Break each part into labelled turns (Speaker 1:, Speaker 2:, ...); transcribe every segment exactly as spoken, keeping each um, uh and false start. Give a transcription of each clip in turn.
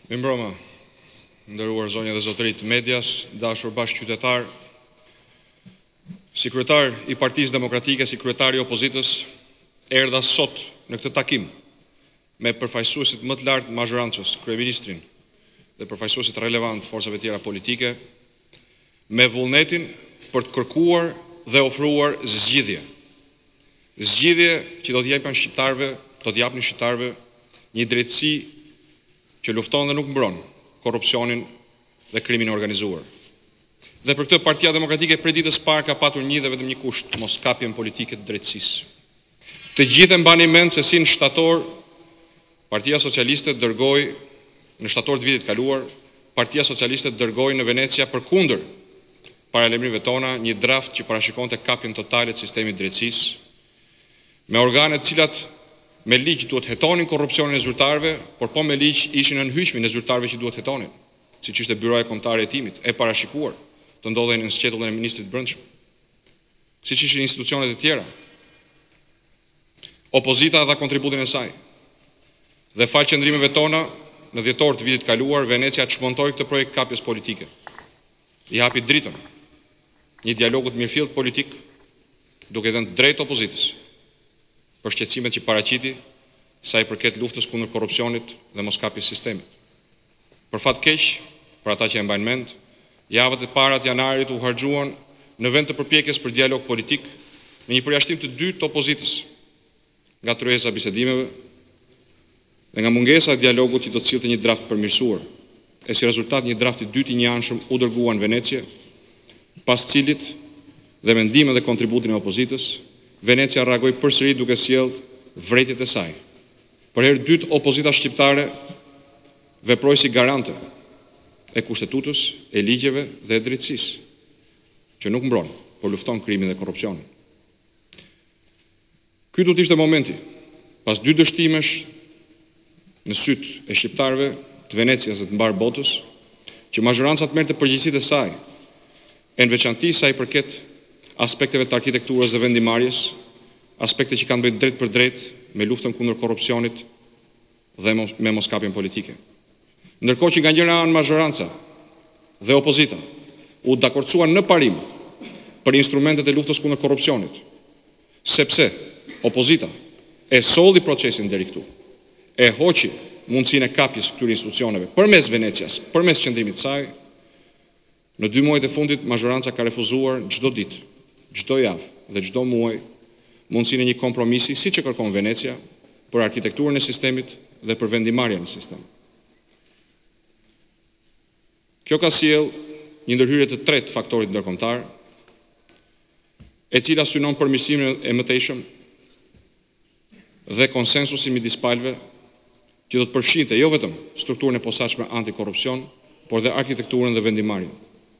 Speaker 1: Mi mbroma, nderuar zonja dhe zotërit medias, dashur bashkëqytetar, si kryetar i Partisë Demokratike, si kryetar i opozitës, erdha sot në këtë takim me përfaqësuesit më të lartë mazhorancës, kryeministrin dhe përfaqësuesit relevant forcave tjera politike, me vullnetin për të kërkuar dhe ofruar zgjidhje. Zgjidhje që do të japin shqiptarëve, do të japin shqiptarëve një drejtësi që lufton dhe nuk mbron korrupsionin dhe krimin e organizuar. Dhe për këtë Partia Demokratike prej ditës së parë ka patur një dhe vetëm një kusht, moskapjen politike të drejtësisë. Të gjithë e mbani mend se si në shtator Partia Socialiste dërgoi në shtator të vitit kaluar, Partia Socialiste dërgoi në Venecia përkundër paralajmërimeve tona një draft që parashikonte kapjen totale të sistemit të drejtësisë me organe të cilat me ligj duhet hetonin korrupsionin e zyrtarëve, por po me ligj ishin në nënhyqmin e zyrtarëve që duhet hetonin, siç ishte Byroja Kombëtare e Hetimit, e parashikuar të ndodhen në sqetullin e ministrit të Brendshëm, siç ishin institucionet e tjera. Opozita dha kontributin e saj. Dhe fal qëndrimeve tona, në dhjetor të vitit kaluar, Venecia çmontoi këtë projekt kapjes politike. I hapi dritën një dialogu të mirëfillt politik, duke dhënë drejt opozitës për shqetësimet që paraqiti sa i përket luftës kundër korrupsionit dhe moskapjes sistemit. Për fat keq, për ata që e mbajnë mend, javët e para të janarit u harxhuan në vend të përpjekjes për dialog politik me një përjashtim të dytë të opozitës, nga tryeza e bisedimeve dhe nga mungesa e dialogut që do të sillte një draft përmirësuar, e si rezultat një draft i dytë i njëanshëm u dërguan në Venecie, pas cilit dhe me ndihmën dhe kontributin e opozitës, Venecia reagoi përsëri duke sjellë vërejtjet e saj. Për herë dytë opozita shqiptare veproi si garante e kushtetutës, e ligjeve dhe e drejtësisë, që nuk mbron, por lufton krimin dhe korrupsionin. Ky do të ishte momenti, pas dy dështimesh në syt e shqiptarëve të Venecias dhe të mbar botës, që mazhoranca të merrte përgjegjësitë e saj, e në veçanti sa i përket aspekteve të arkitekturës dhe vendimarrjes, aspekte që kanë bëjë drejt për drejt me luftën kundër korrupsionit dhe me moskapjen politike. Ndërkohë që nga njëra anë mazhoranca dhe opozita u dakordsuan në parim për instrumentet e luftës kundër korrupsionit, sepse opozita e solli procesin deri këtu, e hoqi mundësinë e kapjes këtyre institucioneve përmes Venecias, përmes qëndrimit të saj, në dy muajt e fundit mazhoranca ka refuzuar çdo ditë, çdo javë dhe çdo muaj mundësinë e një kompromisi siç e kërkon Venecia për arkitekturën e sistemit dhe për vendimarrjen në sistem. Kjo ka sjell një ndërhyrje të tretë faktorit ndërkombëtar, e cila synon përmirësimin e mëtejshëm dhe konsensusin midis palëve, që do të përfshinte jo vetëm strukturën e posaçme antikorrupsion, por dhe arkitekturën dhe vendimarrjen.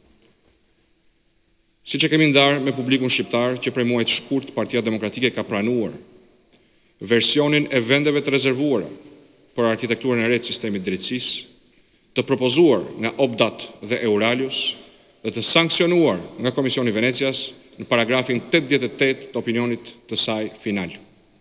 Speaker 1: Siç e kemi ndarë me publikun shqiptar, që prej muajit shkurt Partia Demokratike ka pranuar versionin e vendeve të rezervuara për arkitekturën e re të sistemit drejtësisë, të propozuar nga Obdat dhe Euralius dhe të sankcionuar nga Komisioni i Venecias në paragrafin tetëdhjetë e tetë të opinionit të saj final.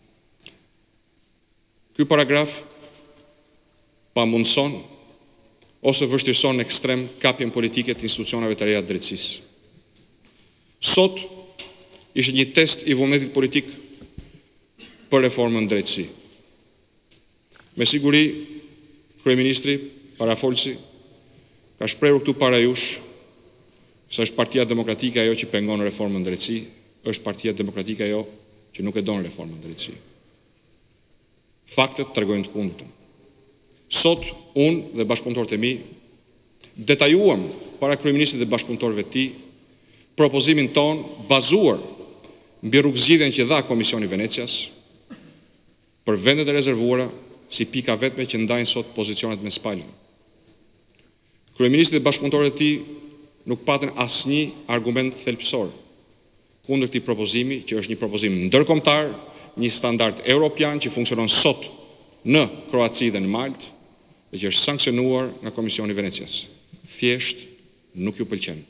Speaker 1: Ky paragraf pamundson ose vështirëson në ekstrem kapjen politike të institucioneve të reja të drejtësisë. Sot ishte një test i vullnetit politik për reformën në drejtësi. Me siguri, kryeministri, parafolsi, ka shprehur këtu para jush se është Partia Demokratike ajo që pengon reformën në drejtësi, është Partia Demokratike ajo që nuk e don reformën në drejtësi. Faktet tregojnë të kundërtën. Sot, unë dhe bashkëpunëtorët e mi detajuam para kryeministrit dhe bashkëpunëtorëve të tij propozimin ton bazuar mbi rrugëzgjidhjen që dha Komisioni i Venecias për vendet e rezervuara si pika vetme që ndajnë sot pozicionet mes palëve. Kryeministri dhe bashkëpunëtorët e tij nuk patën asnjë argument thelbësor kundër këtij propozimi, që është një propozim ndërkombëtar, një standard europian që funksionon sot në Kroaci dhe në Maltë, dhe që është sankcionuar nga Komisioni i Venecias. Thjesht nuk ju pëlqen.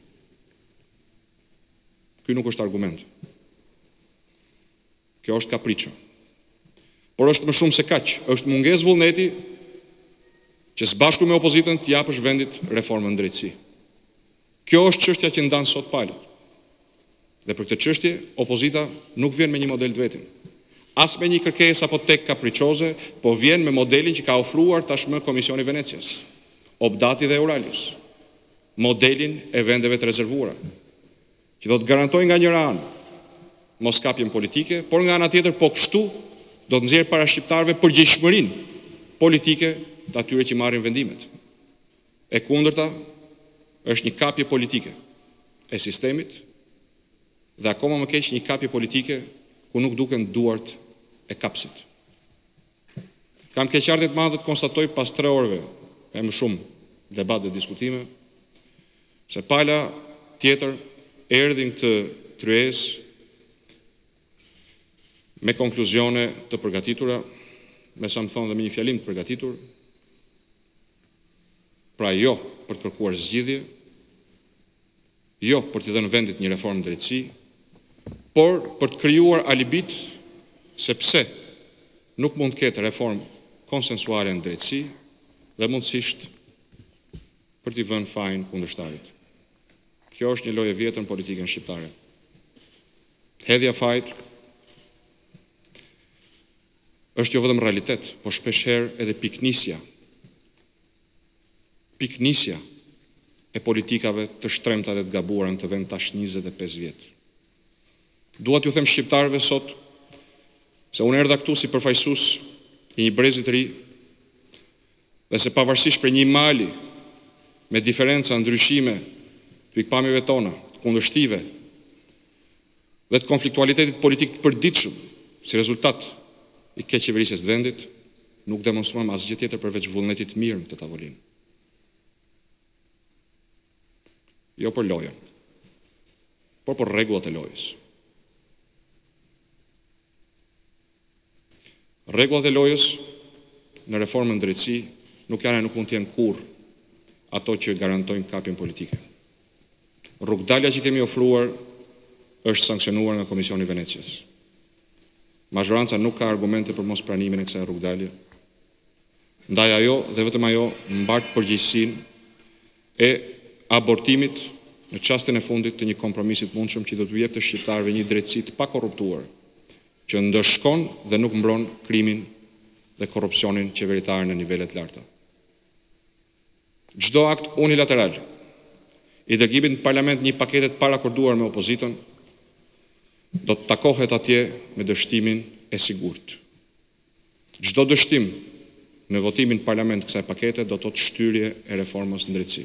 Speaker 1: Ky nuk është argument. Kjo është kapriço. Por është më shumë se kaq, është mungesë vullneti që së bashku me opozitën të japësh vendit reformën në drejtësi. Kjo është çështja që ndan sot palët. Dhe për këtë çështje, opozita nuk vjen me një model të vetin. As me një kërkesë apo tek kapriçoze, po vjen me modelin që ka ofruar tashmë Komisioni i Venecias, Obdati dhe Euralius, modelin e vendeve të rezervuara, që do të garantojë nga njëra anë moskapjen politike, por nga ana tjetër po kështu do të nxjerrë para shqiptarëve përgjegjësinë politike të atyre që marrin vendimet. E kundërta është një kapje politike e sistemit dhe akoma më keq një kapje politike ku nuk duken duart e kapsit. Kam keqardhje të madhe të konstatoj pas tre orëve e më shumë debat dhe diskutime se pala tjetër erdhi në këtë tryezë me konkluzione të përgatitura, me sa më thonë dhe me një fjalim të përgatitur, pra jo për të kërkuar zgjidhje, jo për të dhënë vendit një reformë drejtësi, por për të krijuar alibit se pse nuk mund të ketë reformë konsensuale në drejtësi dhe mundësisht për t'i vënë fajin kundërshtarit. Kjo është një lojë e vjetër në politikën shqiptare. Hedhja fajit është jo vetëm realitet, po shpeshherë edhe piknisja. Piknisja e politikave të shtremta dhe të gabuara në të vend tash njëzet e pesë vjet. Dua t'ju them shqiptarëve sot se unë erdha këtu si përfaqësues i një brezi të ri dhe se pavarësisht për një mali me diferenca, ndryshime të pikpamjeve tona, të kundërshtive dhe të konfliktualitetit politik të përditshëm si rezultat i keq qeverisjes të vendit, nuk demonstruam asgjë tjetër përveç vullnetit të mirë në këtë tavolinë. Jo për lojën, por për rregullat e lojës. Rregullat e lojës në reformën drejtësi nuk janë e nuk mund të jenë kurrë ato që garantojnë kapjen politike. Rrugdalja që kemi ofruar është sankcionuar nga Komisioni i Venecias. Majoranca nuk ka argumente për mos pranimin e kësaj rrugdalje. Ndaj ajo dhe vetëm ajo mbart përgjegjësinë e abortimit në çastin e fundit të një kompromisi të mundshëm që do t'u jepte shqiptarëve një drejtësi të pakorruptuar, që ndëshkon dhe nuk mbron krimin dhe korrupsionin qeveritar në nivele të larta. Çdo akt unilateral i dërgimit në parlament një pakete të parakorduar me opozitën do të takohet atje me dështimin e sigurt. Çdo dështim në votimin në parlament kësaj pakete do të thotë shtyrje e reformës në drejtësi.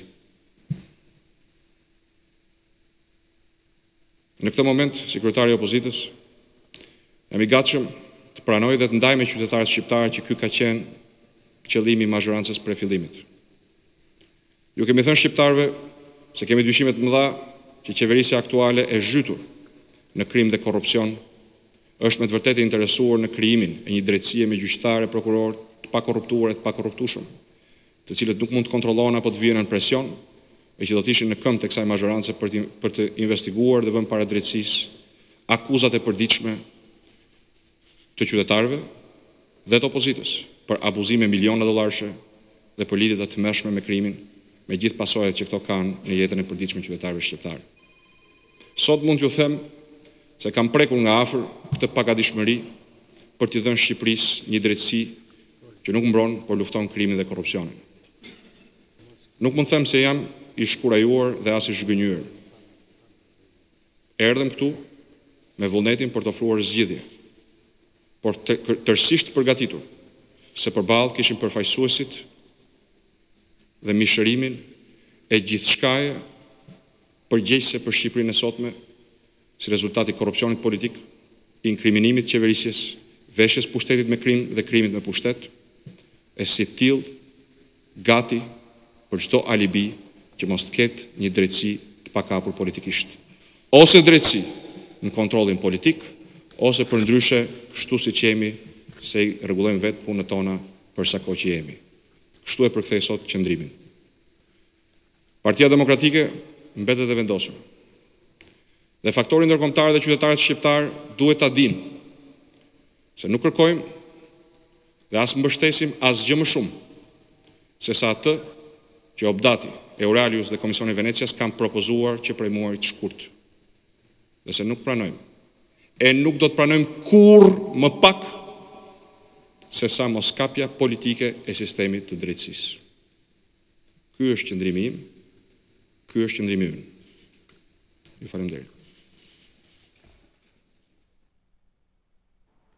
Speaker 1: Në këtë moment, sekretari i opozitës jam i gatshëm të pranoj dhe të ndaj me qytetarët shqiptarë që ky ka qenë qëllimi i majorancës prej fillimit. Ju kemi thënë shqiptarëve se kemi dyshime të mëdha që qeverisja aktuale e zhytur në krim dhe korrupsion është me të vërtetë interesuar në krijimin e një drejtësie me gjyqtarë, prokurorë të pakorruptuar e të pakorruptueshëm, të cilët nuk mund të kontrollohen apo të vijnë në presion, e që do të ishin në këmbë të kësaj mazhorance për të, për të investiguar dhe vënë para drejtësisë akuzat e përditshme të qytetarëve dhe të opozitës për abuzime miliona dollarësh dhe për lidhje të tmerrshme me krimin, me gjithë pasojat që këto kanë në jetën e përditshme të qytetarëve shqiptar. Sot mund t'ju them se kam prekur nga afër këtë pagadishmëri për t'i dhënë Shqipërisë një drejtësi që nuk mbron, por lufton krimin dhe korrupsionin. Nuk mund të them se jam i shkurajuar dhe as i zhgënjur. Erdhëm këtu me vullnetin për të ofruar zgjidhje, por të, tërësisht përgatitur se përballë kishim përfaqësuesit dhe mishërimin e gjithçkaje përgjegjëse për Shqipërinë e sotme si rezultat i korrupsionit politik, inkriminimit të qeverisjes, veshjes pushtetit me krim dhe krimit me pushtet, e si tillë gati për çdo alibi që mos të ketë një drejtësi të pakapur politikisht. Ose drejtësi në kontrollin politik, ose për ndryshe kështu si që jemi se i rregullojmë vetë punët tona për sa kohë që jemi. Kështu e përkthej sot qëndrimin. Partia Demokratike mbetet e vendosur. Dhe faktori ndërkombëtar dhe qytetarët shqiptar duhet ta dinë se nuk kërkojmë dhe as mbështesim asgjë më shumë se sa atë që Obdati, Euralius dhe Komisioni i Venecias kanë propozuar që prej muajit të shkurt. Dhe se nuk pranojmë. E nuk do të pranojmë kurrë më pak se sa moskapja politike e sistemit të drejtësisë. Ky është qëndrimi im, ky është qëndrimi ynë. Ju falenderoj.